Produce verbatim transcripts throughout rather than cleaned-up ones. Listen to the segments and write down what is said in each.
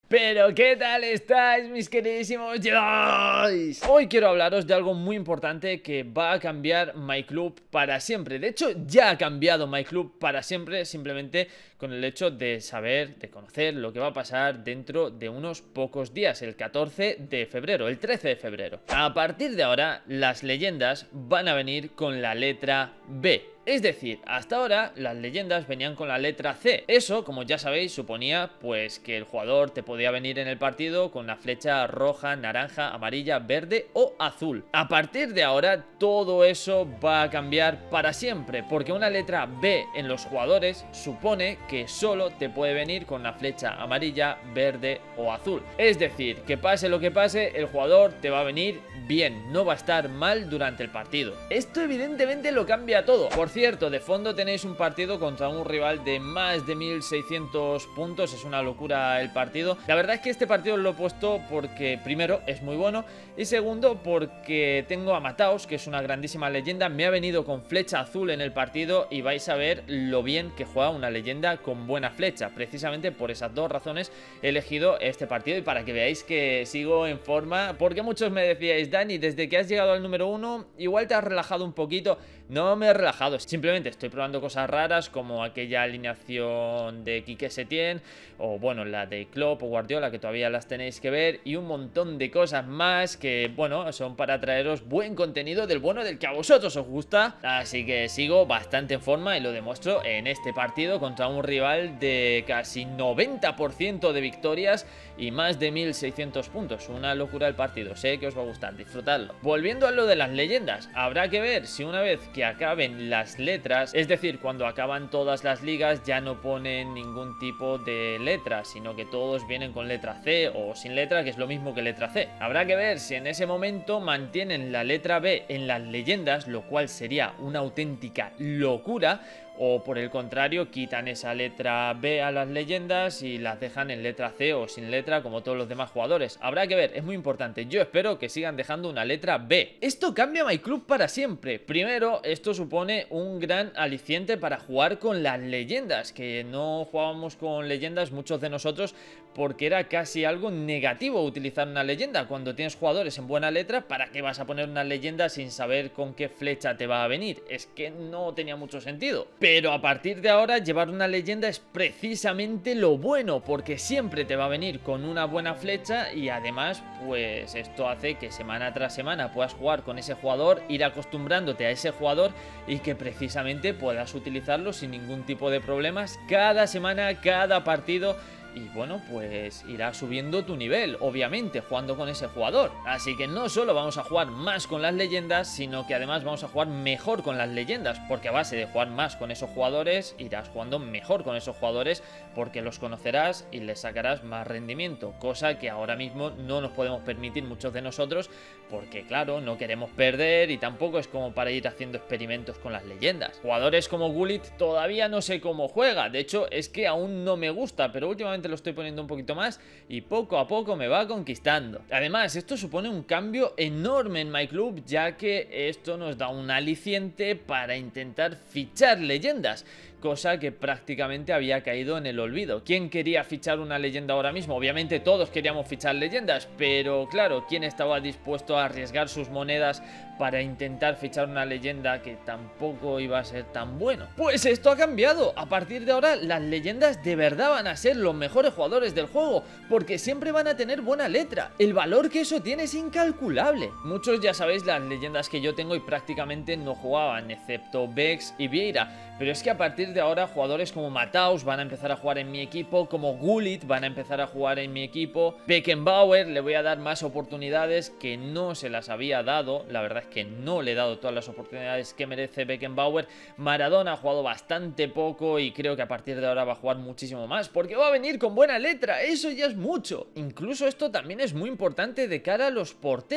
Pero ¿qué tal estáis, mis queridísimos Jedi? Hoy quiero hablaros de algo muy importante que va a cambiar My Club para siempre. De hecho, ya ha cambiado My Club para siempre, simplemente con el hecho de saber, de conocer lo que va a pasar dentro de unos pocos días, el catorce de febrero, el trece de febrero. A partir de ahora, las leyendas van a venir con la letra B. Es decir, hasta ahora las leyendas venían con la letra C. Eso, como ya sabéis, suponía pues que el jugador te podía venir en el partido con la flecha roja, naranja, amarilla, verde o azul. A partir de ahora todo eso va a cambiar para siempre, porque una letra B en los jugadores supone que solo te puede venir con la flecha amarilla, verde o azul. Es decir, que pase lo que pase, el jugador te va a venir bien, no va a estar mal durante el partido. Esto evidentemente lo cambia todo. Por cierto, de fondo tenéis un partido contra un rival de más de mil seiscientos puntos, es una locura el partido. La verdad es que este partido lo he puesto porque primero es muy bueno y segundo porque tengo a Mataos, que es una grandísima leyenda, me ha venido con flecha azul en el partido y vais a ver lo bien que juega una leyenda con buena flecha. Precisamente por esas dos razones he elegido este partido y para que veáis que sigo en forma, porque muchos me decíais: Dani, desde que has llegado al número uno igual te has relajado un poquito. No me he relajado, simplemente estoy probando cosas raras como aquella alineación de Quique Setién o bueno, la de Klopp o Guardiola, que todavía las tenéis que ver, y un montón de cosas más que bueno, son para traeros buen contenido del bueno, del que a vosotros os gusta. Así que sigo bastante en forma y lo demuestro en este partido contra un rival de casi noventa por ciento de victorias y más de mil seiscientos puntos. Una locura el partido, sé que os va a gustar, disfrutadlo. Volviendo a lo de las leyendas, habrá que ver si una vez que acaben las letras, es decir, cuando acaban todas las ligas ya no ponen ningún tipo de letra, sino que todos vienen con letra C o sin letra, que es lo mismo que letra C. Habrá que ver si en ese momento mantienen la letra B en las leyendas, lo cual sería una auténtica locura, o por el contrario quitan esa letra B a las leyendas y las dejan en letra C o sin letra como todos los demás jugadores. Habrá que ver, es muy importante. Yo espero que sigan dejando una letra B. Esto cambia My Club para siempre. Primero, esto supone un gran aliciente para jugar con las leyendas, que no jugábamos con leyendas muchos de nosotros porque era casi algo negativo utilizar una leyenda. Cuando tienes jugadores en buena letra, ¿para qué vas a poner una leyenda sin saber con qué flecha te va a venir? Es que no tenía mucho sentido. Pero a partir de ahora llevar una leyenda es precisamente lo bueno, porque siempre te va a venir con una buena flecha y además pues esto hace que semana tras semana puedas jugar con ese jugador, ir acostumbrándote a ese jugador y que precisamente puedas utilizarlo sin ningún tipo de problemas cada semana, cada partido. Y bueno, pues irá subiendo tu nivel, obviamente, jugando con ese jugador. Así que no solo vamos a jugar más con las leyendas, sino que además vamos a jugar mejor con las leyendas, porque a base de jugar más con esos jugadores, irás jugando mejor con esos jugadores, porque los conocerás y les sacarás más rendimiento, cosa que ahora mismo no nos podemos permitir muchos de nosotros, porque claro, no queremos perder y tampoco es como para ir haciendo experimentos con las leyendas. Jugadores como Gullit todavía no sé cómo juega, de hecho es que aún no me gusta, pero últimamente lo estoy poniendo un poquito más y poco a poco me va conquistando. Además, esto supone un cambio enorme en My Club, ya que esto nos da un aliciente para intentar fichar leyendas, cosa que prácticamente había caído en el olvido. ¿Quién quería fichar una leyenda ahora mismo? Obviamente todos queríamos fichar leyendas, pero claro, ¿quién estaba dispuesto a arriesgar sus monedas para intentar fichar una leyenda que tampoco iba a ser tan bueno? Pues esto ha cambiado. A partir de ahora las leyendas de verdad van a ser los mejores jugadores del juego, porque siempre van a tener buena letra. El valor que eso tiene es incalculable. Muchos ya sabéis las leyendas que yo tengo y prácticamente no jugaban, excepto Vex y Vieira, pero es que a partir de ahora jugadores como Mataos van a empezar a jugar en mi equipo, como Gullit van a empezar a jugar en mi equipo, Beckenbauer le voy a dar más oportunidades que no se las había dado, la verdad es que no le he dado todas las oportunidades que merece Beckenbauer. Maradona ha jugado bastante poco y creo que a partir de ahora va a jugar muchísimo más, porque va a venir con buena letra, eso ya es mucho. Incluso esto también es muy importante de cara a los porteros.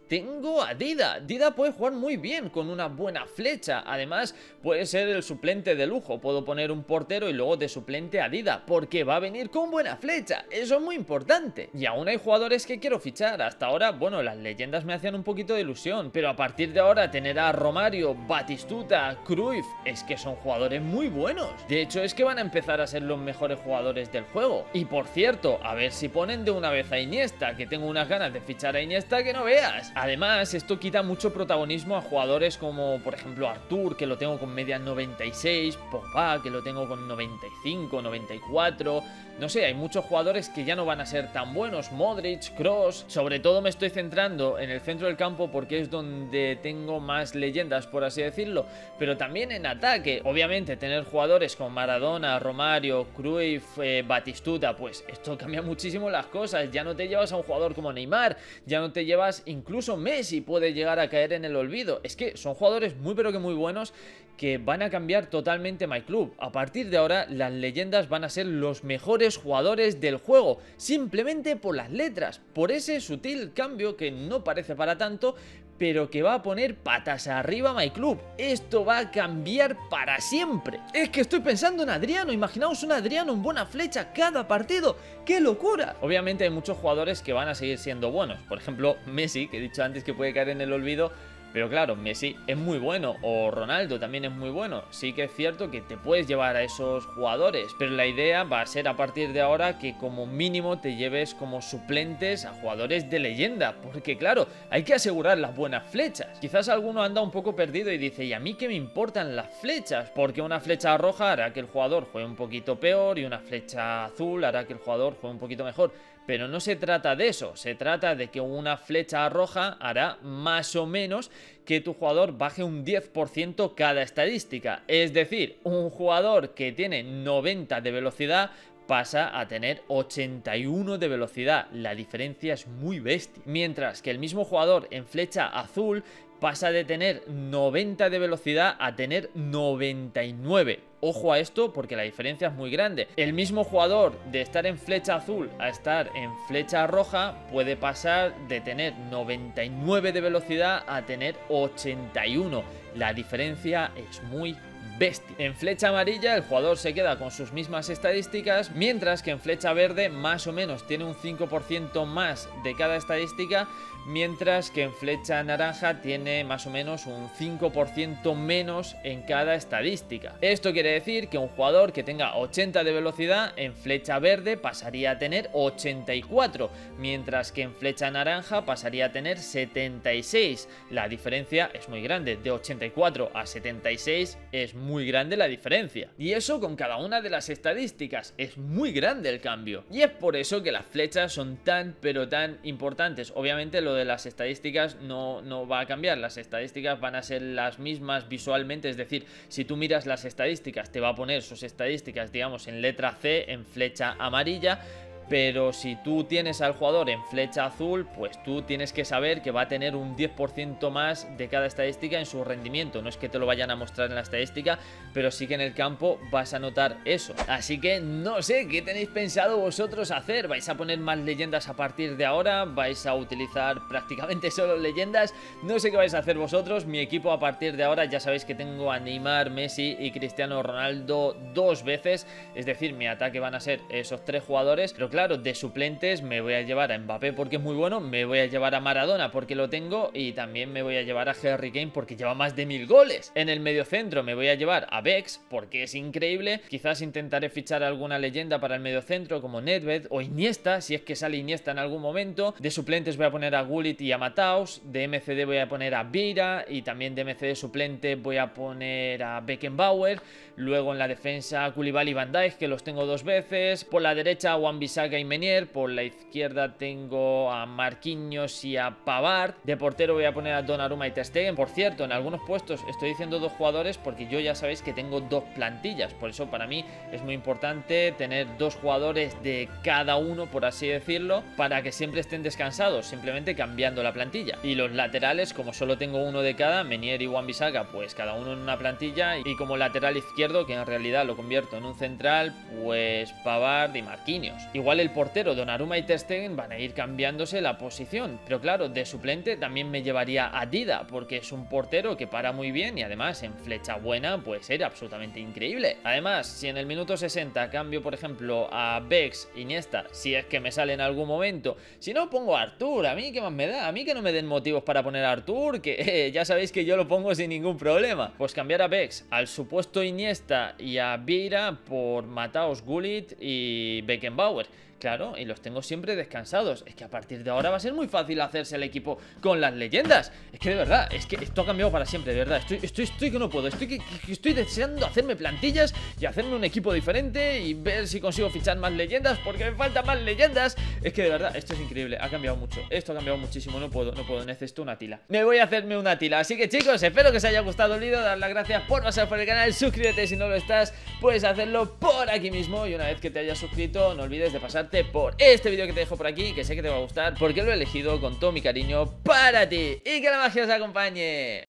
tengo a Dida. Dida puede jugar muy bien con una buena flecha. Además, puede ser el suplente de lujo. Puedo poner un portero y luego de suplente a Dida, porque va a venir con buena flecha. Eso es muy importante. Y aún hay jugadores que quiero fichar. Hasta ahora, bueno, las leyendas me hacían un poquito de ilusión, pero a partir de ahora tener a Romario, Batistuta, Cruyff, es que son jugadores muy buenos. De hecho, es que van a empezar a ser los mejores jugadores del juego. Y por cierto, a ver si ponen de una vez a Iniesta, que tengo unas ganas de fichar a Iniesta que no veas. Además, esto quita mucho protagonismo a jugadores como, por ejemplo, Artur, que lo tengo con media noventa y seis, Pogba, que lo tengo con noventa y cinco, noventa y cuatro. No sé, hay muchos jugadores que ya no van a ser tan buenos. Modric, Kroos. Sobre todo me estoy centrando en el centro del campo porque es donde tengo más leyendas, por así decirlo, pero también en ataque. Obviamente tener jugadores como Maradona, Romario, Cruyff, eh, Batistuta, pues esto cambia muchísimo las cosas. Ya no te llevas a un jugador como Neymar, ya no te llevas, incluso Messi puede llegar a caer en el olvido. Es que son jugadores muy pero que muy buenos que van a cambiar totalmente My Club. A partir de ahora las leyendas van a ser los mejores jugadores del juego, simplemente por las letras, por ese sutil cambio que no parece para tanto, pero que va a poner patas arriba My Club. Esto va a cambiar para siempre. Es que estoy pensando en Adriano. Imaginaos un Adriano en buena flecha cada partido. ¡Qué locura! Obviamente hay muchos jugadores que van a seguir siendo buenos. Por ejemplo, Messi, que he dicho antes que puede caer en el olvido. Pero claro, Messi es muy bueno, o Ronaldo también es muy bueno. Sí que es cierto que te puedes llevar a esos jugadores, pero la idea va a ser a partir de ahora que como mínimo te lleves como suplentes a jugadores de leyenda, porque claro, hay que asegurar las buenas flechas. Quizás alguno anda un poco perdido y dice, ¿y a mí qué me importan las flechas? Porque una flecha roja hará que el jugador juegue un poquito peor y una flecha azul hará que el jugador juegue un poquito mejor. Pero no se trata de eso, se trata de que una flecha roja hará más o menos que tu jugador baje un diez por ciento cada estadística. Es decir, un jugador que tiene noventa de velocidad pasa a tener ochenta y uno de velocidad. La diferencia es muy bestia. Mientras que el mismo jugador en flecha azul pasa de tener noventa de velocidad a tener noventa y nueve. Ojo a esto porque la diferencia es muy grande. El mismo jugador de estar en flecha azul a estar en flecha roja puede pasar de tener noventa y nueve de velocidad a tener ochenta y uno. La diferencia es muy bestia. En flecha amarilla el jugador se queda con sus mismas estadísticas, mientras que en flecha verde más o menos tiene un cinco por ciento más de cada estadística, mientras que en flecha naranja tiene más o menos un cinco por ciento menos en cada estadística. Esto quiere decir que un jugador que tenga ochenta de velocidad en flecha verde pasaría a tener ochenta y cuatro, mientras que en flecha naranja pasaría a tener setenta y seis. La diferencia es muy grande, de ochenta y cuatro a setenta y seis es muy muy grande la diferencia. Y eso con cada una de las estadísticas. Es muy grande el cambio. Y es por eso que las flechas son tan pero tan importantes. Obviamente lo de las estadísticas no, no va a cambiar. Las estadísticas van a ser las mismas visualmente. Es decir, si tú miras las estadísticas te va a poner sus estadísticas, digamos, en letra C, en flecha amarilla. Pero si tú tienes al jugador en flecha azul, pues tú tienes que saber que va a tener un diez por ciento más de cada estadística en su rendimiento. No es que te lo vayan a mostrar en la estadística, pero sí que en el campo vas a notar eso. Así que no sé, ¿qué tenéis pensado vosotros hacer? ¿Vais a poner más leyendas a partir de ahora? ¿Vais a utilizar prácticamente solo leyendas? No sé qué vais a hacer vosotros. Mi equipo a partir de ahora ya sabéis que tengo a Neymar, Messi y Cristiano Ronaldo dos veces. Es decir, mi ataque van a ser esos tres jugadores. Pero claro, Claro, de suplentes me voy a llevar a Mbappé porque es muy bueno, me voy a llevar a Maradona porque lo tengo y también me voy a llevar a Harry Kane porque lleva más de mil goles. En el mediocentro me voy a llevar a Bex porque es increíble. Quizás intentaré fichar alguna leyenda para el mediocentro como Nedved o Iniesta, si es que sale Iniesta en algún momento. De suplentes voy a poner a Gullit y a Mataus. De M C D voy a poner a Vieira y también de M C D suplente voy a poner a Beckenbauer. Luego en la defensa Koulibaly y Van Dijk, que los tengo dos veces. Por la derecha Wan-Bissaka y Menier. Por la izquierda tengo a Marquinhos y a Pavard. De portero voy a poner a Donnarumma y Ter Stegen. Por cierto, en algunos puestos estoy diciendo dos jugadores porque yo ya sabéis que tengo dos plantillas. Por eso para mí es muy importante tener dos jugadores de cada uno, por así decirlo, para que siempre estén descansados, simplemente cambiando la plantilla. Y los laterales, como solo tengo uno de cada, Menier y Wan-Bissaka, pues cada uno en una plantilla. Y como lateral izquierdo, que en realidad lo convierto en un central, pues Pavard y Marquinhos. Igual igual el portero Donnarumma y Ter Stegen van a ir cambiándose la posición, pero claro, de suplente también me llevaría a Dida, porque es un portero que para muy bien y además en flecha buena puede ser absolutamente increíble. Además, si en el minuto sesenta cambio por ejemplo a Bex, Iniesta, si es que me sale en algún momento, si no pongo a Artur, a mí qué más me da, a mí que no me den motivos para poner a Artur, que eh, ya sabéis que yo lo pongo sin ningún problema. Pues cambiar a Bex al supuesto Iniesta y a Vieira por Matthäus Gullit y Beckenbauer. Claro, y los tengo siempre descansados. Es que a partir de ahora va a ser muy fácil hacerse el equipo con las leyendas. Es que de verdad, es que esto ha cambiado para siempre, de verdad. Estoy, estoy, estoy que no puedo. Estoy, que, que estoy deseando hacerme plantillas y hacerme un equipo diferente y ver si consigo fichar más leyendas, porque me faltan más leyendas. Es que de verdad, esto es increíble. Ha cambiado mucho. Esto ha cambiado muchísimo. No puedo, no puedo. Necesito una tila. Me voy a hacerme una tila. Así que chicos, espero que os haya gustado el vídeo. Dar las gracias por pasar por el canal. Suscríbete si no lo estás. Puedes hacerlo por aquí mismo. Y una vez que te hayas suscrito, no olvides de pasarte por este vídeo que te dejo por aquí, que sé que te va a gustar porque lo he elegido con todo mi cariño para ti. Y que la magia os acompañe.